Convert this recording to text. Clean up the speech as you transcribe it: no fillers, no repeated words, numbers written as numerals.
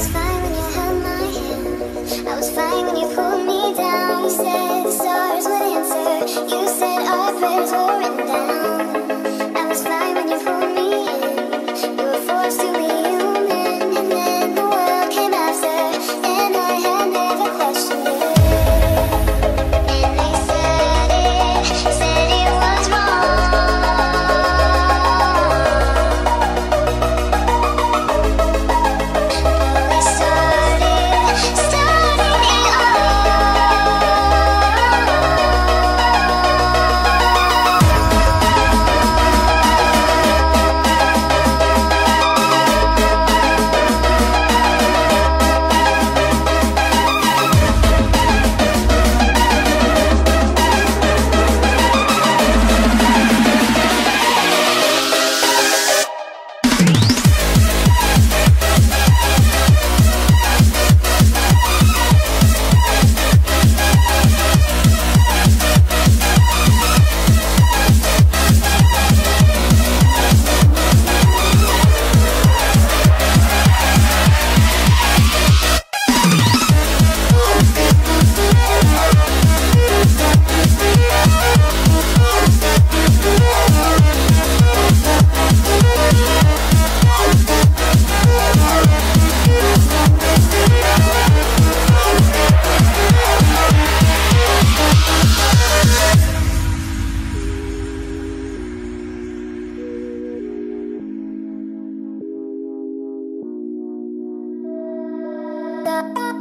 was fine when you held my hand. I was fine when you pulled me down. You said the stars would answer. You said our prayers were written down. I was fine when you pulled me in. You were forced to be human, and then the world came after, and I had never questioned it. And they said it was wrong. The